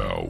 Canal.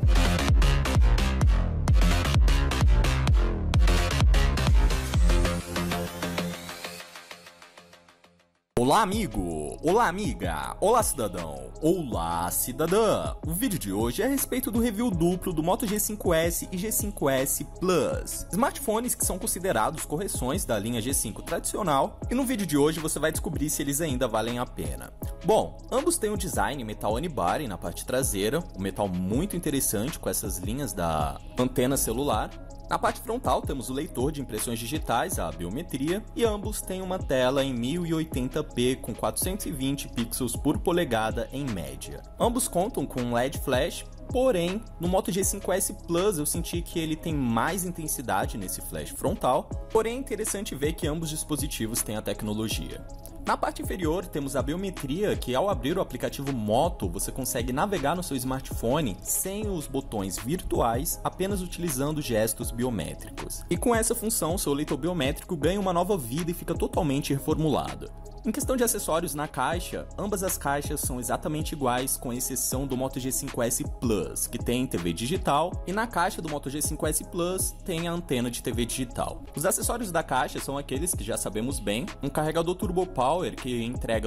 Olá amigo, olá amiga, olá cidadão, olá cidadã. O vídeo de hoje é a respeito do review duplo do Moto G5S e G5S Plus, smartphones que são considerados correções da linha G5 tradicional, e no vídeo de hoje você vai descobrir se eles ainda valem a pena. Bom, ambos têm um design metal unibody na parte traseira, um metal muito interessante com essas linhas da antena celular. Na parte frontal temos o leitor de impressões digitais, a biometria, e ambos têm uma tela em 1080p com 420 pixels por polegada em média. Ambos contam com um LED flash, porém no Moto G5S Plus eu senti que ele tem mais intensidade nesse flash frontal, porém é interessante ver que ambos dispositivos têm a tecnologia. Na parte inferior temos a biometria, que ao abrir o aplicativo Moto você consegue navegar no seu smartphone sem os botões virtuais, apenas utilizando gestos biométricos. E com essa função, seu leitor biométrico ganha uma nova vida e fica totalmente reformulado. Em questão de acessórios na caixa, ambas as caixas são exatamente iguais, com exceção do Moto G5S Plus, que tem TV digital, e na caixa do Moto G5S Plus tem a antena de TV digital. Os acessórios da caixa são aqueles que já sabemos bem: um carregador Turbo Power que entrega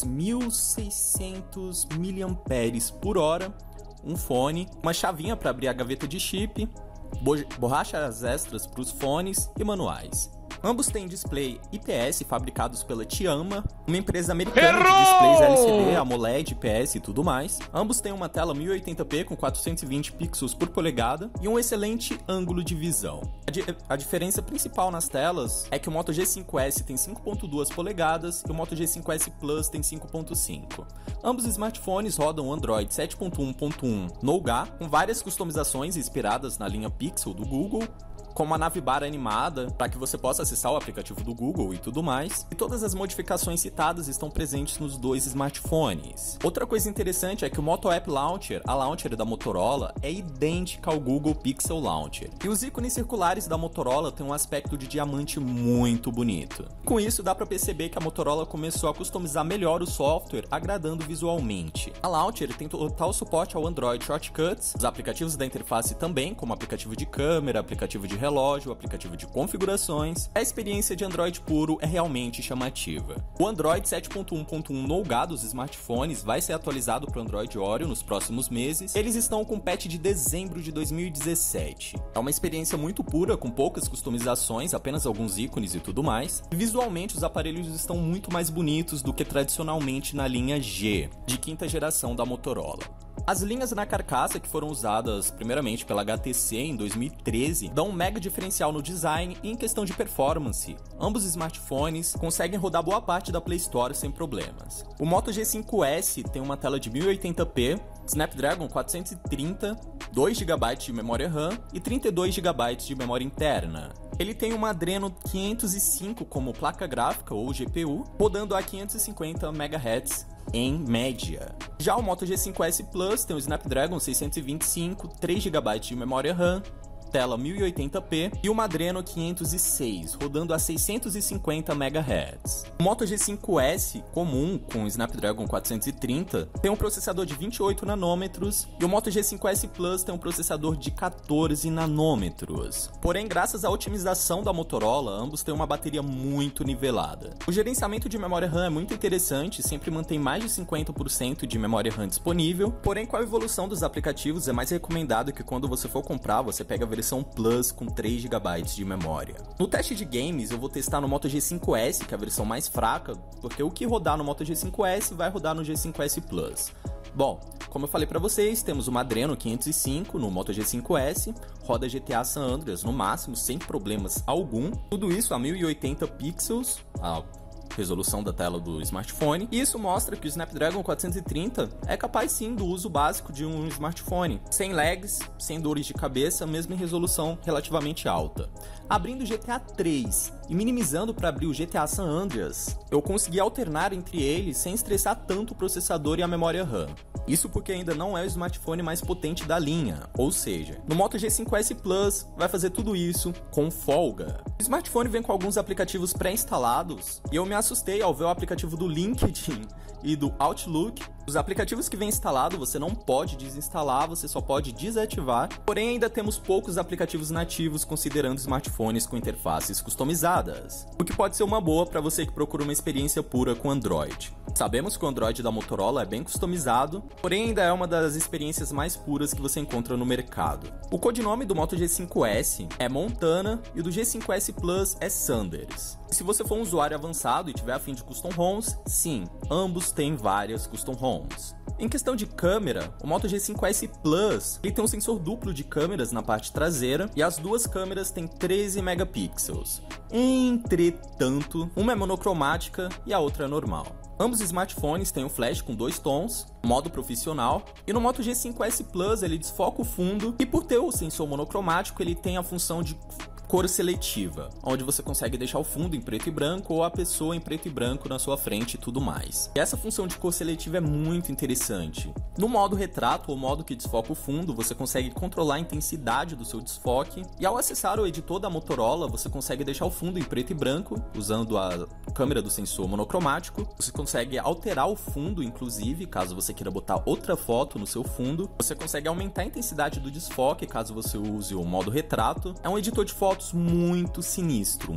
2600 mAh, um fone, uma chavinha para abrir a gaveta de chip, borrachas extras para os fones e manuais. Ambos têm display IPS fabricados pela Tiama, uma empresa americana de displays LCD, AMOLED, IPS e tudo mais. Ambos têm uma tela 1080p com 420 pixels por polegada e um excelente ângulo de visão. A diferença principal nas telas é que o Moto G5S tem 5.2 polegadas e o Moto G5S Plus tem 5.5. Ambos smartphones rodam Android 7.1.1 Nougat, com várias customizações inspiradas na linha Pixel do Google, como a navbar animada, para que você possa acessar o aplicativo do Google e tudo mais, e todas as modificações citadas estão presentes nos dois smartphones. Outra coisa interessante é que o Moto App Launcher, a launcher da Motorola, é idêntica ao Google Pixel Launcher, e os ícones circulares da Motorola têm um aspecto de diamante muito bonito. Com isso dá para perceber que a Motorola começou a customizar melhor o software, agradando visualmente. A launcher tem total suporte ao Android Shortcuts, os aplicativos da interface também, como aplicativo de câmera, aplicativo de relógio, aplicativo de configurações. A experiência de Android puro é realmente chamativa. O Android 7.1.1 Nougat dos smartphones vai ser atualizado para o Android Oreo nos próximos meses. Eles estão com patch de dezembro de 2017. É uma experiência muito pura, com poucas customizações, apenas alguns ícones e tudo mais. E visualmente os aparelhos estão muito mais bonitos do que tradicionalmente na linha G, de quinta geração da Motorola. As linhas na carcaça, que foram usadas primeiramente pela HTC em 2013, dão um mega diferencial no design e em questão de performance. Ambos smartphones conseguem rodar boa parte da Play Store sem problemas. O Moto G5S tem uma tela de 1080p, Snapdragon 430, 2 GB de memória RAM e 32 GB de memória interna. Ele tem uma Adreno 505 como placa gráfica ou GPU, rodando a 550 MHz em média. Já o Moto G5S Plus tem o Snapdragon 625, 3 GB de memória RAM, tela 1080p e uma Adreno 506, rodando a 650 MHz. O Moto G5S comum, com Snapdragon 430, tem um processador de 28 nanômetros e o Moto G5S Plus tem um processador de 14 nanômetros. Porém, graças à otimização da Motorola, ambos têm uma bateria muito nivelada. O gerenciamento de memória RAM é muito interessante, sempre mantém mais de 50% de memória RAM disponível, porém com a evolução dos aplicativos é mais recomendado que quando você for comprar, você pega a versão Plus com 3 GB de memória. No teste de games eu vou testar no Moto G5S, que é a versão mais fraca, porque o que rodar no Moto G5S vai rodar no G5S Plus. Bom, como eu falei para vocês, temos uma Adreno 505 no Moto G5S, roda GTA San Andreas no máximo, sem problemas algum, tudo isso a 1080 pixels, a resolução da tela do smartphone, e isso mostra que o Snapdragon 430 é capaz sim do uso básico de um smartphone, sem lags, sem dores de cabeça, mesmo em resolução relativamente alta. Abrindo o GTA 3 e minimizando para abrir o GTA San Andreas, eu consegui alternar entre eles sem estressar tanto o processador e a memória RAM. Isso porque ainda não é o smartphone mais potente da linha, ou seja, no Moto G5S Plus vai fazer tudo isso com folga. O smartphone vem com alguns aplicativos pré-instalados e eu me assustei ao ver o aplicativo do LinkedIn e do Outlook Os aplicativos que vem instalado você não pode desinstalar, você só pode desativar, porém ainda temos poucos aplicativos nativos considerando smartphones com interfaces customizadas, o que pode ser uma boa para você que procura uma experiência pura com Android. Sabemos que o Android da Motorola é bem customizado, porém ainda é uma das experiências mais puras que você encontra no mercado. O codinome do Moto G5S é Montana e o do G5S Plus é Sanders. Se você for um usuário avançado e tiver a fim de custom ROMs, sim, ambos têm várias custom ROMs. Em questão de câmera, o Moto G5S Plus ele tem um sensor duplo de câmeras na parte traseira e as duas câmeras têm 13 megapixels. Entretanto, uma é monocromática e a outra é normal. Ambos os smartphones têm um flash com 2 tons, modo profissional, e no Moto G5S Plus ele desfoca o fundo e por ter o sensor monocromático ele tem a função de cor seletiva, onde você consegue deixar o fundo em preto e branco ou a pessoa em preto e branco na sua frente e tudo mais. E essa função de cor seletiva é muito interessante. No modo retrato, ou modo que desfoca o fundo, você consegue controlar a intensidade do seu desfoque, e ao acessar o editor da Motorola, você consegue deixar o fundo em preto e branco, usando a câmera do sensor monocromático. Você consegue alterar o fundo, inclusive, caso você queira botar outra foto no seu fundo. Você consegue aumentar a intensidade do desfoque, caso você use o modo retrato. É um editor de fotos muito sinistro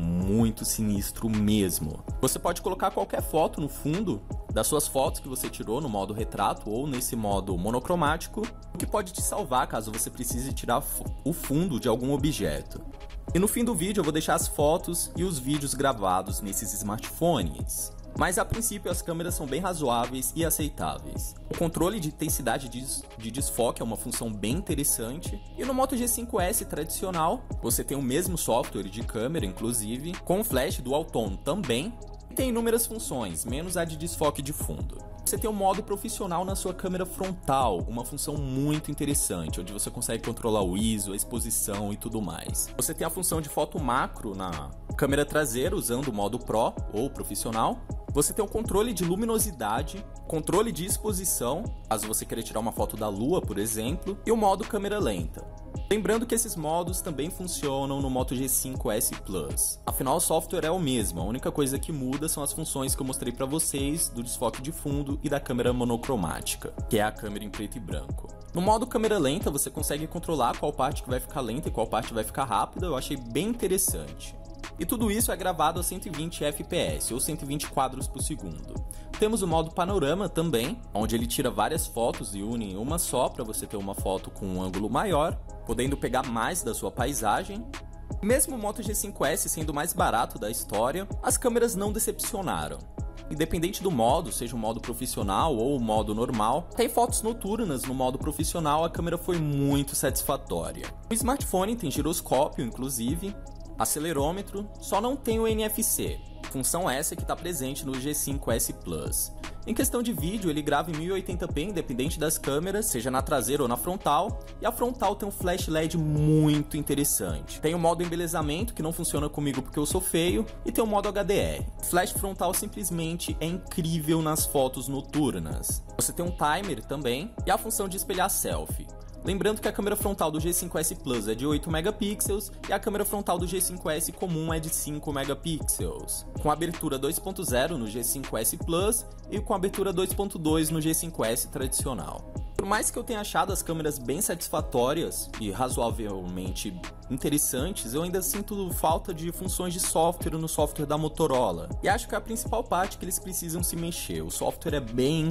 mesmo. Você pode colocar qualquer foto no fundo das suas fotos que você tirou no modo retrato ou nesse modo monocromático, o que pode te salvar caso você precise tirar o fundo de algum objeto. E no fim do vídeo eu vou deixar as fotos e os vídeos gravados nesses smartphones. Mas a princípio as câmeras são bem razoáveis e aceitáveis. O controle de intensidade de desfoque é uma função bem interessante. E no Moto G5S tradicional, você tem o mesmo software de câmera, inclusive, com o flash dual tone também. E tem inúmeras funções, menos a de desfoque de fundo. Você tem o modo profissional na sua câmera frontal, uma função muito interessante, onde você consegue controlar o ISO, a exposição e tudo mais. Você tem a função de foto macro na câmera traseira, usando o modo Pro ou profissional. Você tem o controle de luminosidade, controle de exposição, caso você queira tirar uma foto da lua, por exemplo, e o modo câmera lenta. Lembrando que esses modos também funcionam no Moto G5S Plus. Afinal, o software é o mesmo, a única coisa que muda são as funções que eu mostrei para vocês do desfoque de fundo e da câmera monocromática, que é a câmera em preto e branco. No modo câmera lenta, você consegue controlar qual parte que vai ficar lenta e qual parte vai ficar rápida, eu achei bem interessante. E tudo isso é gravado a 120 fps, ou 120 quadros por segundo. Temos o modo panorama também, onde ele tira várias fotos e une em uma só para você ter uma foto com um ângulo maior, podendo pegar mais da sua paisagem. Mesmo o Moto G5S sendo o mais barato da história, as câmeras não decepcionaram. Independente do modo, seja o modo profissional ou o modo normal, tem fotos noturnas no modo profissional, a câmera foi muito satisfatória. O smartphone tem giroscópio, inclusive, acelerômetro, só não tem o NFC, função essa que está presente no G5S Plus. Em questão de vídeo, ele grava em 1080p independente das câmeras, seja na traseira ou na frontal, e a frontal tem um flash LED muito interessante. Tem o modo embelezamento, que não funciona comigo porque eu sou feio, e tem o modo HDR. O flash frontal simplesmente é incrível nas fotos noturnas. Você tem um timer também, e a função de espelhar selfie. Lembrando que a câmera frontal do G5S Plus é de 8 megapixels e a câmera frontal do G5S comum é de 5 megapixels, com abertura 2.0 no G5S Plus e com abertura 2.2 no G5S tradicional. Por mais que eu tenha achado as câmeras bem satisfatórias e razoavelmente interessantes, eu ainda sinto falta de funções de software no software da Motorola. E acho que é a principal parte que eles precisam se mexer. O software é bem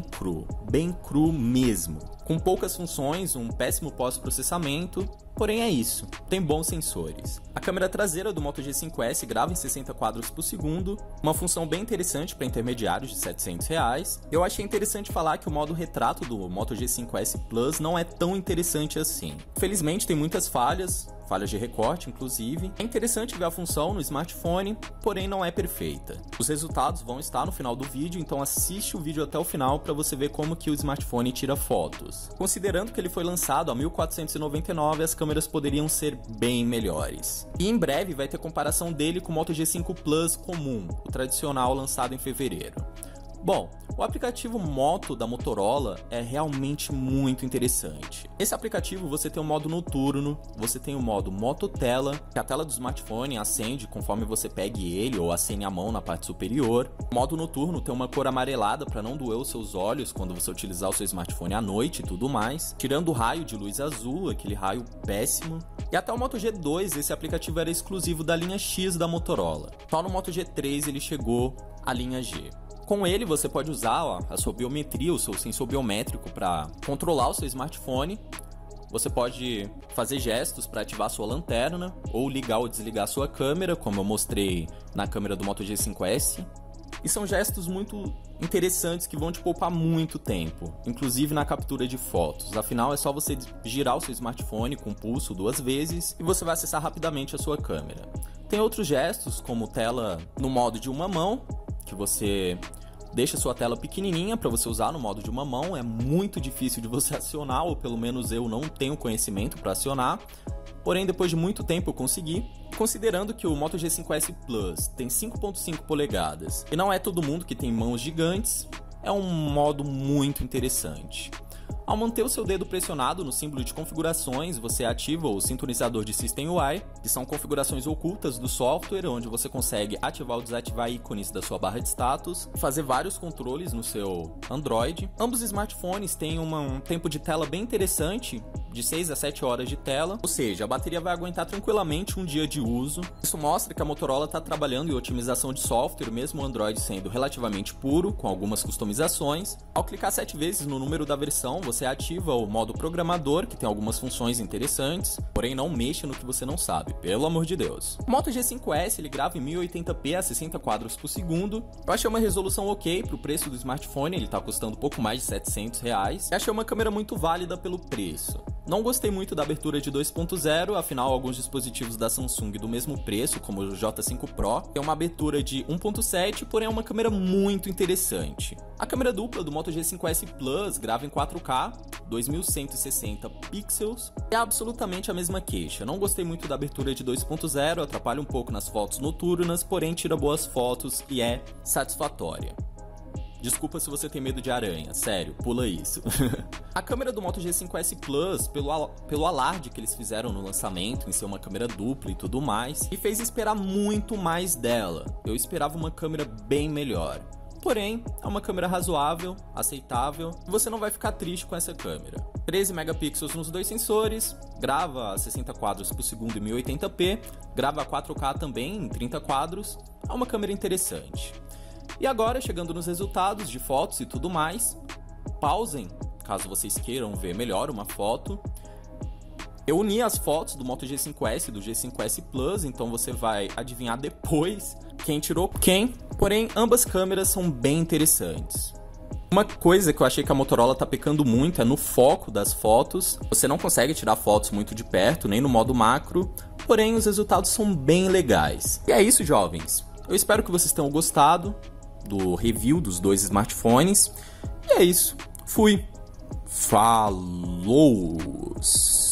cru mesmo. Com poucas funções, um péssimo pós-processamento, porém é isso, tem bons sensores. A câmera traseira do Moto G5S grava em 60 quadros por segundo, uma função bem interessante para intermediários de R$700. Eu achei interessante falar que o modo retrato do Moto G5S Plus não é tão interessante assim. Felizmente tem muitas falhas de recorte inclusive. É interessante ver a função no smartphone, porém não é perfeita. Os resultados vão estar no final do vídeo, então assiste o vídeo até o final para você ver como que o smartphone tira fotos. Considerando que ele foi lançado a R$1.499, as câmeras poderiam ser bem melhores. E em breve vai ter comparação dele com o Moto G5 Plus comum, o tradicional lançado em fevereiro. Bom, o aplicativo Moto da Motorola é realmente muito interessante. Esse aplicativo você tem o modo noturno, você tem o modo Moto Tela, que a tela do smartphone acende conforme você pegue ele ou acene a mão na parte superior. O modo noturno tem uma cor amarelada para não doer os seus olhos quando você utilizar o seu smartphone à noite e tudo mais. Tirando o raio de luz azul, aquele raio péssimo. E até o Moto G2 esse aplicativo era exclusivo da linha X da Motorola. Só no Moto G3 ele chegou à linha G. Com ele você pode usar a sua biometria, o seu sensor biométrico para controlar o seu smartphone. Você pode fazer gestos para ativar a sua lanterna ou ligar ou desligar a sua câmera, como eu mostrei na câmera do Moto G5S. E são gestos muito interessantes que vão te poupar muito tempo, inclusive na captura de fotos. Afinal, é só você girar o seu smartphone com o pulso 2 vezes e você vai acessar rapidamente a sua câmera. Tem outros gestos, como tela no modo de uma mão, que você deixa sua tela pequenininha para você usar no modo de uma mão. É muito difícil de você acionar, ou pelo menos eu não tenho conhecimento para acionar. Porém, depois de muito tempo eu consegui. Considerando que o Moto G5S Plus tem 5.5 polegadas e não é todo mundo que tem mãos gigantes, é um modo muito interessante. Ao manter o seu dedo pressionado no símbolo de configurações, você ativa o sintonizador de System UI, que são configurações ocultas do software, onde você consegue ativar ou desativar ícones da sua barra de status, fazer vários controles no seu Android. Ambos smartphones têm um tempo de tela bem interessante, de 6 a 7 horas de tela, ou seja, a bateria vai aguentar tranquilamente um dia de uso. Isso mostra que a Motorola está trabalhando em otimização de software, mesmo o Android sendo relativamente puro, com algumas customizações. Ao clicar 7 vezes no número da versão, você ativa o modo programador, que tem algumas funções interessantes, porém não mexa no que você não sabe, pelo amor de Deus. O Moto G5S ele grava em 1080p a 60 quadros por segundo. Eu achei uma resolução ok pro preço do smartphone, ele tá custando pouco mais de R$700. E achei uma câmera muito válida pelo preço. Não gostei muito da abertura de 2.0, afinal alguns dispositivos da Samsung do mesmo preço, como o J5 Pro, tem uma abertura de 1.7, porém é uma câmera muito interessante. A câmera dupla do Moto G5S Plus grava em 4K, 2160 pixels, é absolutamente a mesma queixa. Não gostei muito da abertura de 2.0, atrapalha um pouco nas fotos noturnas, porém tira boas fotos e é satisfatória. Desculpa se você tem medo de aranha, sério, pula isso. A câmera do Moto G5S Plus, pelo alarde que eles fizeram no lançamento, em ser uma câmera dupla e tudo mais, me fez esperar muito mais dela. Eu esperava uma câmera bem melhor. Porém, é uma câmera razoável, aceitável, e você não vai ficar triste com essa câmera. 13 megapixels nos dois sensores, grava a 60 quadros por segundo em 1080p, grava a 4K também em 30 quadros, é uma câmera interessante. E agora, chegando nos resultados de fotos e tudo mais, pausem, caso vocês queiram ver melhor uma foto. Eu uni as fotos do Moto G5S e do G5S Plus, então você vai adivinhar depois quem tirou quem. Porém, ambas câmeras são bem interessantes. Uma coisa que eu achei que a Motorola tá pecando muito é no foco das fotos. Você não consegue tirar fotos muito de perto, nem no modo macro, porém os resultados são bem legais. E é isso, jovens. Eu espero que vocês tenham gostado do review dos dois smartphones. E é isso. Fui. Falou!